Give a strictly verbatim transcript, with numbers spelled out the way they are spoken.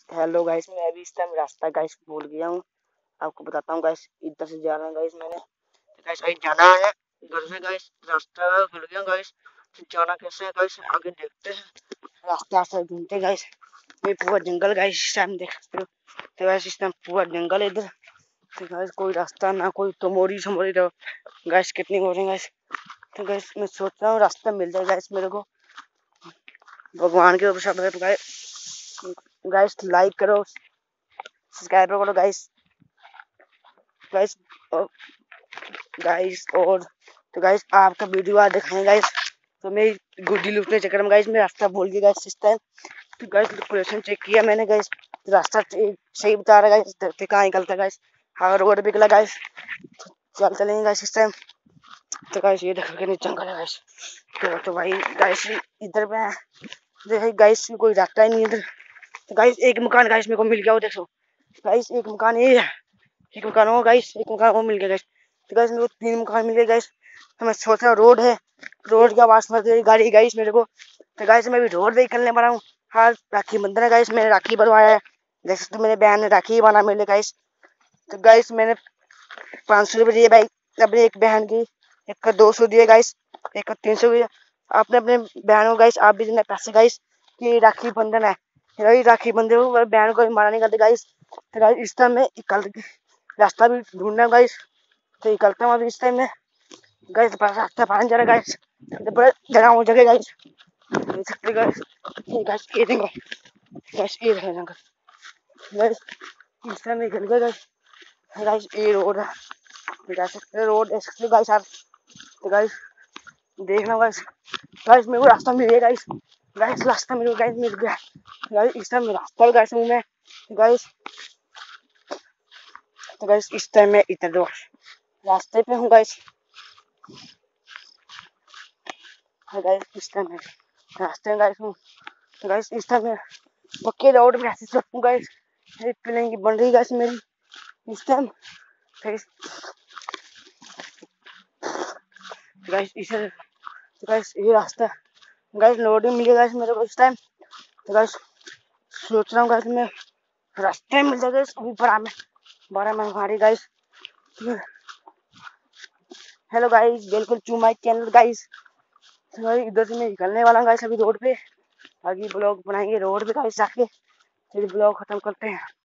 Hello guys, मैं अभी इस टाइम रास्ता गाइस भूल गया हूँ। आपको बताता हूँ गाइस, इधर से जा रहा हूँ गाइस मैंने। तो गाइस अभी जाना है घर से गाइस, रास्ता भूल गया गाइस। तो जाना कैसे है गाइस, आगे देखते हैं। रास्ता से ढूंढते गाइस। ये पूरा जंगल गाइस इस टाइम देख सकते हो। तो गाइस इस टाइम पूरा जंगल है इधर। तो गाइस कोई रास्ता ना, कोई तमोरी समोरी तो गाइस कितनी हो रही गाइस। तो गाइस मैं सोच रहा हूँ रास्ता मिल जाए गाइस मेरे को। भगवान के ऊपर सब है। तो गाइस गाइस लाइक करो, सब्सक्राइब करो गाइस। गाइस और गाइस और तो गाइस आपका वीडियो आज दिखाएं गाइस। तो मैं गुड्डी लूटने चक्कर में गाइस मैं रास्ता भूल गया गाइस इस टाइम। तो गाइस लोकेशन चेक किया मैंने गाइस, रास्ता सही बता रहा है गाइस। देखते कहाँ निकलता है गाइस। हाँ रोड पे निकला गाइस। चल चलेंगे गाइस इस टाइम। तो गाइस ये देखो कितनी जंगल है गाइस। तो, तो भाई गाइस इधर पे देखो गाइस कोई रास्ता ही नहीं इधर। तो गाइस एक मकान गाइस मेरे को मिल गया, वो देखो गाइस एक मकान ये है, एक मकान हो गाइस, एक मकान वो मिल गया गाइस। तो गाइस मेरे को तीन मकान मिल गए गाइस। तो मैं सोच रहा हूँ रोड है, रोड के आवाज में तेरी गाड़ी गाइस मेरे को। तो गाइस मैं भी रोड पे निकलने वाला हूँ। हाँ राखी बंधन है गाइस, मैंने राखी बनवाया है। जैसे तो मेरे बहन ने राखी बना मेरे गाइस। तो गाइस मैंने पाँच सौ रुपये दिए भाई अपनी एक बहन की, एक का दो सौ दिए गाइस, एक का तीन सौ दिए। आपने अपने बहनों गाइस आप भी देना पैसे गाइस, कि राखी बंधन है। रही राखी बंधे हुए बहन को मारा नहीं करते गाइस। तो गाइस इस टाइम में कल रास्ता भी ढूंढना गाइस। तो निकलता हूँ अभी इस टाइम में गाइस। रास्ता पानी जा रहा है गाइस, बड़ा जगह हो जगह गाइस देख सकते गाइस। ये गाइस ये देखो गाइस, ये देखो जंगल गाइस। इस टाइम निकल गए गाइस। गाइस ये रोड है, जा सकते रोड देख सकते गाइस आप। तो गाइस देखना गाइस, गाइस मेरे को रास्ता मिल गया गाइस। गाइस रास्ता मेरे को गाइस मिल गया गाइस। इस टाइम रास्ता गाइस हूँ मैं गाइस। तो गाइस इस टाइम मैं इधर दो रास्ते पे हूँ गाइस। गाइस इस टाइम मैं रास्ते में गाइस हूँ। तो गाइस इस टाइम मैं पक्के रोड पे ऐसे चलूँ गाइस। एक प्लेन की बन रही गाइस मेरी इस टाइम। गाइस इस तो गाइस ये रास्ता गाइस लोडिंग मिली गाइस मेरे को इस टाइम। तो गाइस सोच रहा हूँ गाइस मैं रास्ते में मिल जाएगा अभी बड़ा में बड़ा में हमारी guys. Hello guys, welcome to my channel guys. तो भाई इधर से मैं निकलने वाला हूँ गाइस अभी रोड पे। आगे ब्लॉग बनाएंगे रोड पे गाइस जाके, फिर ब्लॉग खत्म करते हैं।